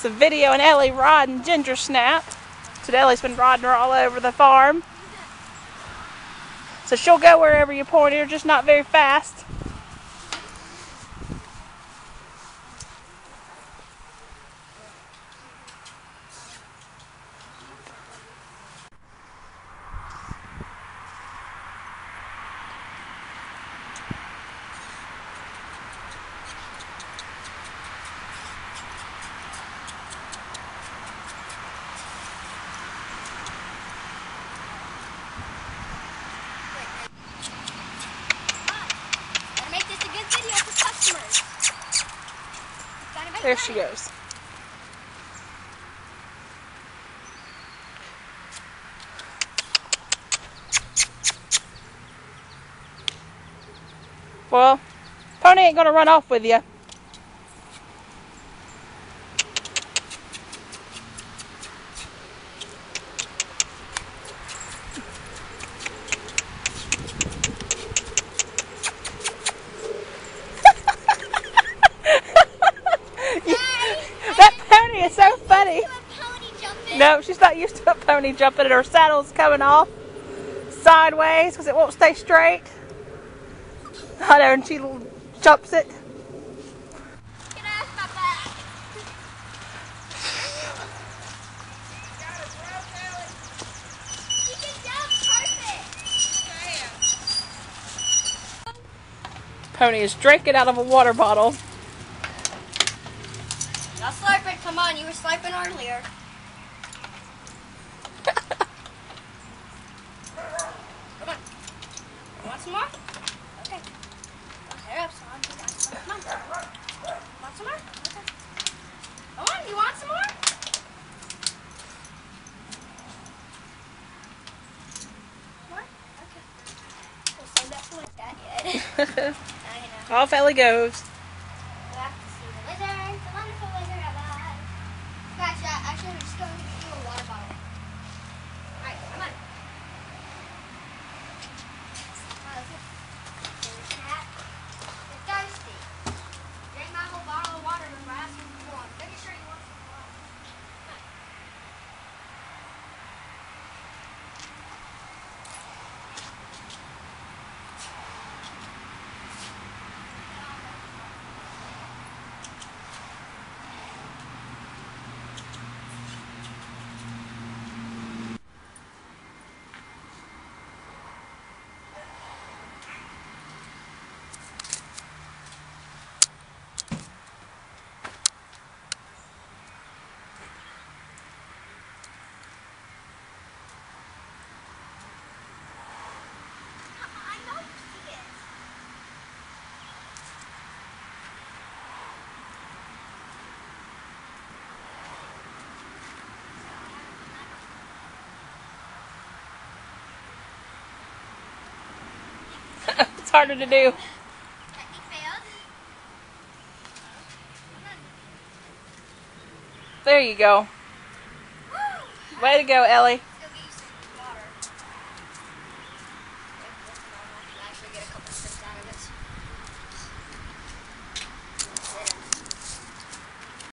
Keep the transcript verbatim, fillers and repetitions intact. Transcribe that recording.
Some video and Ellie riding Ginger Snap. So Ellie's been riding her all over the farm. So she'll go wherever you point her, just not very fast. There she goes. Well, Pony ain't gonna run off with you. It's so funny. No, she's not used to a pony jumping and her saddle's coming off sideways because it won't stay straight. I know, and she jumps it. Get off my back. You can jump perfect. Pony is drinking out of a water bottle. Not slurping, come on, you were slurping earlier. Come on. You want some more? Okay. Hurry up, son. You got some. Come on. Want some more? Okay. Come on, you want some more? More? Okay. We'll save that for like that yet. Now you know. Off Ellie goes. Actually, we're just going to give you a water bottle. Alright, come on. There's cat. You're thirsty. Drink my whole bottle of water before I ask you if you want. Make sure you want some water. It's harder to do. There you go. Way to go, Ellie.